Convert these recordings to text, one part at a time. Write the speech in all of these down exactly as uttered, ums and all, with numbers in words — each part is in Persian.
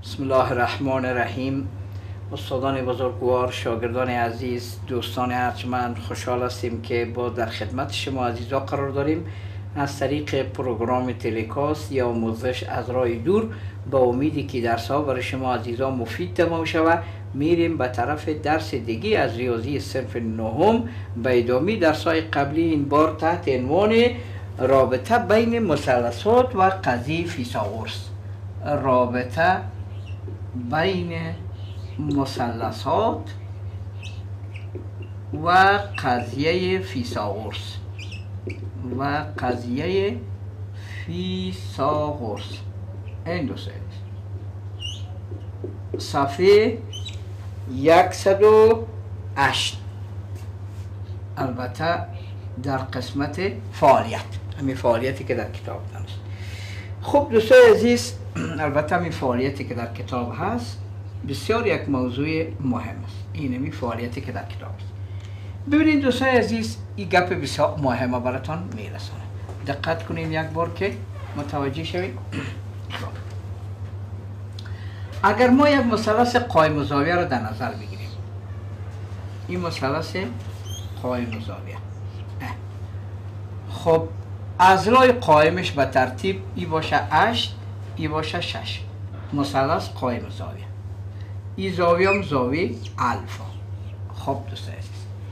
بسم الله الرحمن الرحیم. استادان بزرگوار، شاگردان عزیز، دوستان ارجمند، خوشحال هستیم که با در خدمت شما عزیزا قرار داریم. از طریق پروگرام تلکاست یا آموزش از راه دور، با امیدی که درس ها برای شما عزیزا مفید تمام شود، میریم به طرف درس دیگی از ریاضی صنف نهم به ادامه درس های قبلی. این بار تحت عنوان رابطه بین مثلثات و قضیه فیثاغورس. رابطه بین مثلثات و قضیه فیثاغورس و قضیه فیثاغورس. این دو صفحه صد و هشت. البته در قسمت فعالیت، همین فعالیتی که در کتاب هست. خب دوستان عزیز، البته همین فعالیتی که در کتاب هست بسیار یک موضوع مهم است. این همین فعالیتی که در کتاب است. ببینید دوستان عزیز، این گپ بسیار مهمه براتون میرسونه. دقت کنیم یک بار که متوجه شوید. اگر ما یک مثلث قائم و زاویه را در نظر بگیریم، این مثلث قائم و زاویه، خب اضلاع قائمش به ترتیب ای باشه هشت، ای باشه شش. مثلث قائم و زاویه. ای زاویه هم زاویه الفا. خب دوستان عزیز،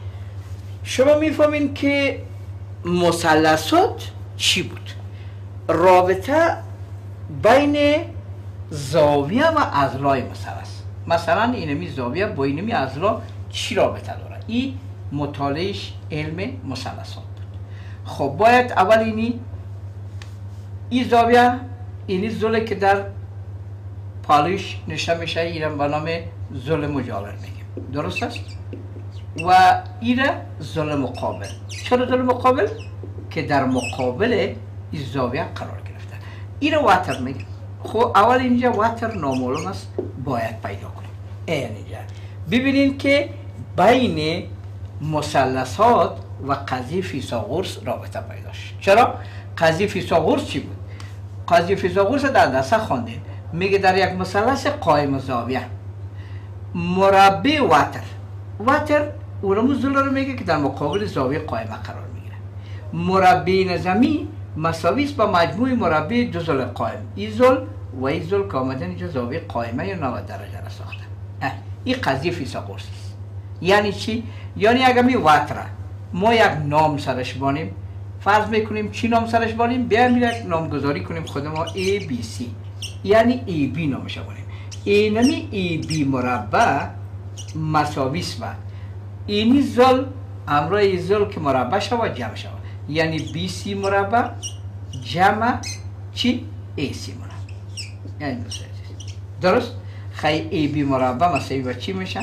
شما میفهمین که مثلثات چی بود؟ رابطه بین زاویه و اضلاع مثلث. مثلا اینمی زاویه با اینمی اضلاع چی رابطه داره؟ این مطالعهش علم مثلثات بود. خب باید اول اینی این زاویه، اینی زله که در پالش نشته میشه، اینم به نام زل مجاور میگیم، درست است؟ و این زل مقابل. چرا زل مقابل؟ که در مقابل این زاویه قرار گرفته. این وتر میگیم. خب اول اینجا وتر نامعلوم است، باید پیدا کنیم. این اینجا ببینید که بین مثلثات و قضیه فیثاغورس رابطه پیدا شد. چرا؟ قضیه فیثاغورس چی بود؟ قضیه فیثاغورس در دسته خواندین. میگه در یک مثلث قائم زاویه مربع وتر، وتر اونمو زل رو میگه که در مقابل زاویه قائمه قرار میگیره. مربع نظمی مساوی است با مجموع مربع دو زل قائم. این زل و این زل که آمدن اینجا زاویه قائمه یا نود درجه را ساختن. این قضیه فیثاغورس است. یعنی چی؟ یعنی اگر می وتر ما یک نام سرش بانیم، فرض میکنیم چی نام سرش بانیم؟ بیایم یک نامگذاری کنیم خود ما A B C، یعنی ای بی نامش بانیم. اینمی ای بی مربع مساوی است با اینی زل همراه ای زل که مربع شود جمع شود، یعنی بی سی مربع جمع چی؟ ای سی مربع. یعنی درست؟ خیلی ای بی مربع مساوی با چی میشه؟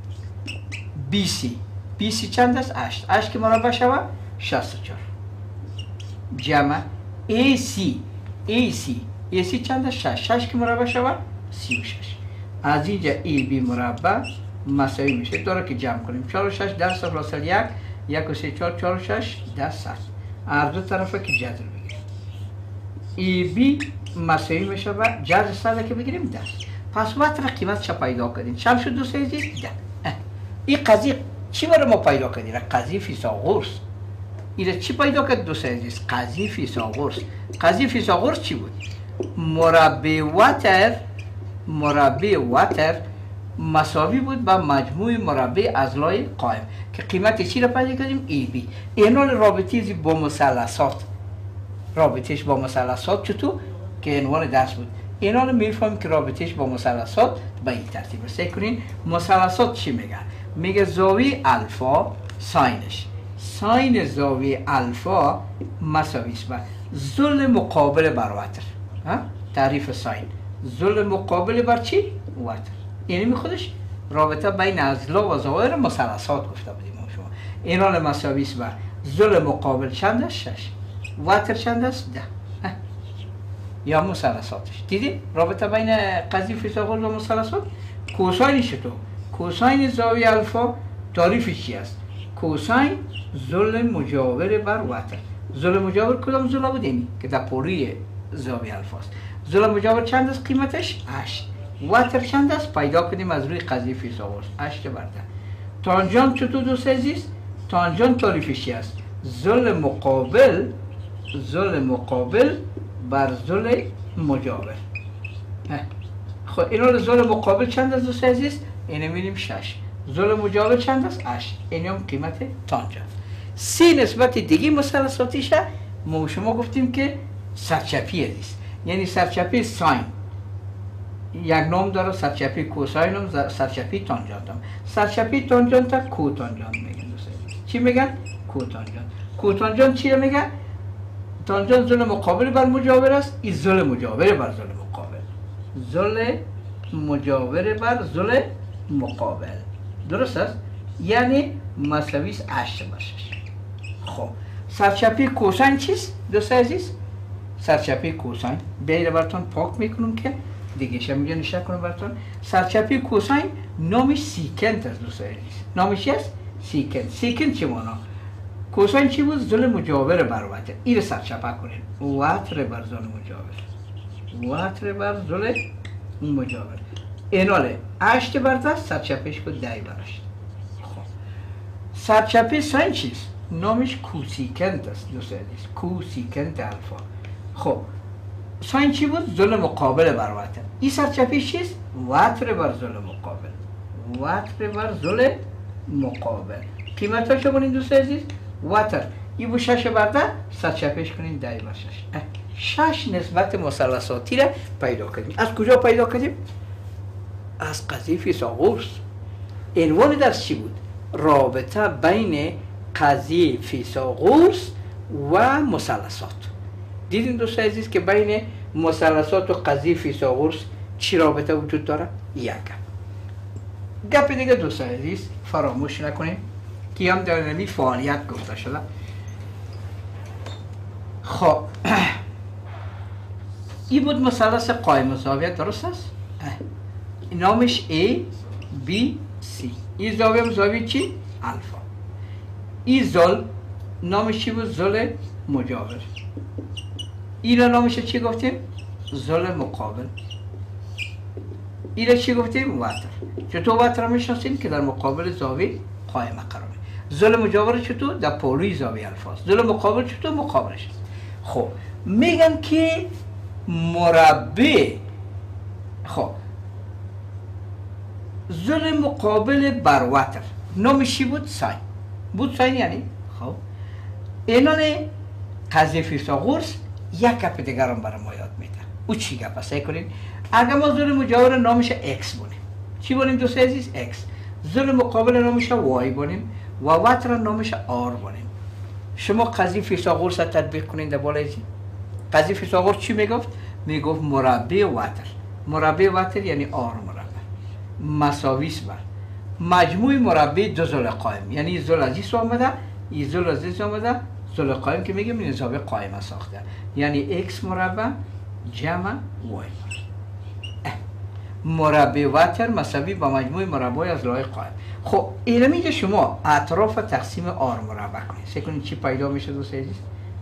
بی سی. بی سی چند است؟ هشت. هشت که مربع شود شصت و چهار جمع ای سی. ای سی ای سی چند است؟ شش. شش که مربع شود سی و شش. از اینجا ای بی مربع مساوی میشه، داره که جمع کنیم. چهار و شش ده صفر اصل یک، یک و سه چهار، چهار و شش ده صد. هر دو طرفه که جذر بگیریم، ای بی مساوی میشه و جذر صد که بگیریم ده. پس وتر قیمت چه پیدا کردیم؟ چند شد دوستان عزیز؟ ده. این قضیه چی برای ما پیدا کردیم؟ قضیه فیثاغورس. این چی پیدا کرد دوستان عزیز؟ قضیه فیثاغورس. قضیه فیثاغورس چی بود؟ مربع وتر، مربع وتر مساوی بود با مجموع مربع اضلاع قائم که قیمت چی را پیدا کردیم؟ ای بی. این رابطه با مثلثات، رابطهش با مثلثات چطور که عنوان درس بود. اینا رو میفهمیم که رابطهش با مثلثات به این ترتیب است. کنین مثلثات چی میگن؟ میگه زاویه الفا ساینش، ساین زاویه الفا مساوی است با زل مقابل بر وتر. تعریف ساین، زل مقابل بر چی؟ وتر. یعنی می خودش رابطه بین اضلاع و ظواهر مثلثات گفته بودیم شما. اینا مساوی است با زل مقابل چند است؟ شش. وتر چند است؟ ده. یا مثلثاتش. دیدی رابطه بین قضیه فیثاغورس و مثلثات؟ کوساین چطور؟ کوساین زاویه الفا تعریفش چی است؟ کوساین زل مجاور بر وتر. زل مجاور کدام زل بود؟ اینی که در پوری زاویه الفا است. زل مجاور چند است قیمتش؟ هشت. واتر چند است پیدا کنیم از روی قضیه فیثاغورس. هشت بر ده. تانجان چطور دوست عزیز؟ تانجان تعریفش چی است؟ ضلع مقابل ضلع مقابل بر ضلع مجاور. خب اینا ضلع مقابل چند است دوست عزیز؟ اینو می‌بینیم شش. ضلع مجاور چند است؟ هشت. این هم قیمت تانجان. سی نسبت دیگه مثلثاتیشه ما شما گفتیم که سرچپی است. یعنی سرچپی ساین یک نام داره، سرچپی کوساین هم، سرچپی تانجانت هم. سرچپی تانجانت کوتانجانت میگن دوست عزیز. چی میگن؟ کوتانجانت. کوتانجانت چی میگن؟ تانجانت ضلع مقابل بر مجاور است، این ضلع مجاور بر ضلع مقابل. ضلع مجاور بر ضلع مقابل. درست است؟ یعنی مساوی است هشت بر شش. خب سرچپی کوساین چیست دوست عزیز؟ سرچپی کوساین بیره براتون پاک میکنم که دیگه شما میگه نشه کنم براتون. سرچپی کوساین نامش سیکنت است دوست عزیز. نامش چی است؟ سیکنت. سیکنت چی معنا؟ کوساین چی بود؟ ضلع مجاور بر وتر. این سرچپه کنین. وتر بر ضلع مجاور. وتر بر ضلع مجاور. ایناله هشت بر ده سرچپش کو ده بر هشت. خب سرچپی ساین چیست؟ نامش کوسیکنت است دوست عزیز. کوسیکنت الفا. خب ساین چی بود؟ ضلع مقابل بر وتر. این سرچپی چیست؟ وتر بر ضلع مقابل. وتر بر ضلع مقابل. قیمتاش ببینید دوست عزیز. وتر این بود شش بر ده، سرچپش کنین ده بر شش. شش نسبت مثلثاتی را پیدا کردیم. از کجا پیدا کردیم؟ از قضیه فیثاغورس. عنوان درس چی بود؟ رابطه بین قضیه فیثاغورس و مثلثات. دیدین دوست عزیز که بین مثلثات و قضیه فیثاغورس چی رابطه وجود داره؟ یک گپ دیگه دوست عزیز فراموش نکنیم که هم در نمی فعالیت گفته شده. خب این بود مثلث قائم الزاویه، درست است؟ نامش A B C. این زاویه هم زاویه چی؟ الفا. این زل نامش چی بود؟ ضلع مجاور. این نامش چی گفتیم؟ ضلع مقابل. این چی گفتیم؟ وتر. چطور وتر میشناسیم؟ که در مقابل زاویه قائمه قرار میگیره. ضلع مجاور چطور؟ در پولوی زاویه الفا. ضلع مقابل چطور؟ مقابلش. خب میگن که مربع، خب ضلع مقابل بر وتر نامش چی بود؟ ساین. بود ساین یعنی خب اینان قضیه فیثاغورس یک گپ دیگر هم برای ما یاد میده. او چی گپ است؟ کنین اگر ما ضلع مجاور نامش x بونیم، چی بونیم دوست عزیز؟ x. ضلع مقابل نامش y بونیم و وتر نامش r بونیم. شما قضیه فیثاغورس را تطبیق کنین در بالای چی؟ قضیه فیثاغورس چی میگفت؟ میگفت مربع وتر. مربع وتر یعنی r مربع مساوی است بر مجموع مربع دو ضلع قائم. یعنی ضلع از این آمده، این ضلع از این آمده، ضلع قائم که میگیم این زاویه قائمه ساخته. یعنی x مربع جمع y مربع وتر مساوی با مجموع مربع از ضلع قائم. خب اینو میگه شما اطراف تقسیم r مربع کنید. سه کنید چی پیدا میشه دوست عزیز؟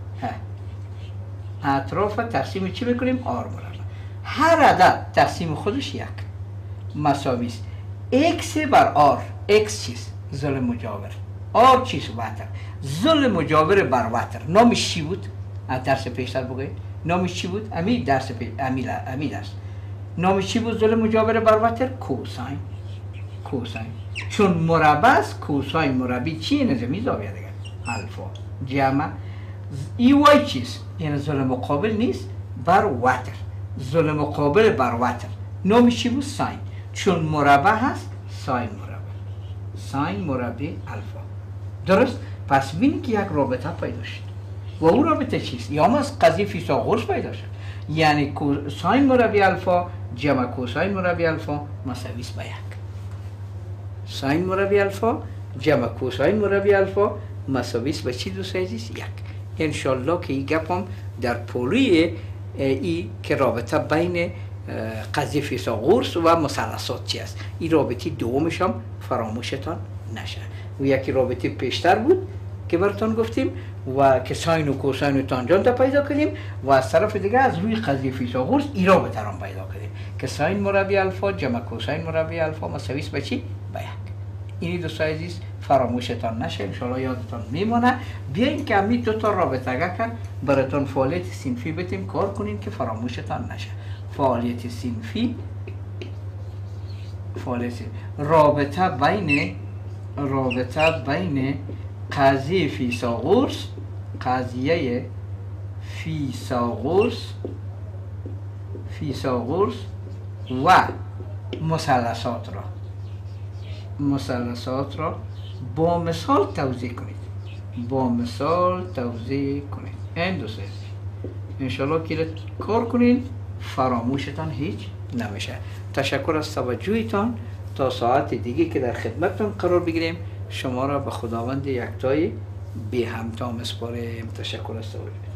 اطراف تقسیم چی میکنیم؟ r مربع. هر عدد تقسیم خودش یک مساوی است x بر r. x چیست؟ ضلع مجاور. r چیست؟ وتر. ضلع مجاور بر وتر نامش چی بود؟ از درس پیشتر بگوید نامش چی بود؟ امی درس پی... امی ل... امی درس نامش چی بود؟ ضلع مجاور بر وتر کوساین. کوساین چون مربع است کوساین مربع چی؟ نظمی زاویه دیگه الفا جمع ای وای چیست؟ یعنی ضلع مقابل نیست بر وتر. ضلع مقابل بر وتر نامش چی بود؟ ساین. چون مربع هست ساین مربع. ساین مربع الفا. درست؟ پس ببینید که یک رابطه پیدا شد. و اون رابطه چیست؟ یا از قضیه فیثاغورس پیدا شد. یعنی ساین مربع الفا جمع کوساین مربع الفا مساوی است با یک. ساین مربع الفا جمع کوساین مربع الفا مساوی است با چی دوست عزیز؟ یک. ان شاء الله که این گپ هم در پولی ای که رابطه بین قضیه فیثاغورس و مثلثات چی است. این رابطه دومش هم فراموشتان نشه. و یکی رابطه پیشتر بود که براتون گفتیم و که ساین و کوساین و تانجانت پیدا کنیم و از طرف دیگه از روی قضیه فیثاغورس ایرا به تران پیدا کنیم که ساین مربع الفا جمع کوساین مربع الفا مساوی است به چی؟ به یک. اینی دوستان عزیز فراموشتان نشه، انشاءالله یادتان میمونه. بیاین که همین دو تا رابطه که براتون فعالیت صنفی بتیم کار کنین که فراموشتان نشه. فعالیت صنفی فعالیت رابطه بین رابطه بین قضیه فیثاغورس قضیه فیثاغورس فیثاغورس و مثلثات را مثلثات را با مثال توضیح کنید با مثال توضیح کنید. این دو سه انشالله که کار کنید فراموشتان هیچ نمیشه. تشکر از توجهتان. تا ساعت دیگه که در خدمتتان قرار بگیریم شما را به خداوند یکتای بی همتا مسپاریم. تشکر از توجه.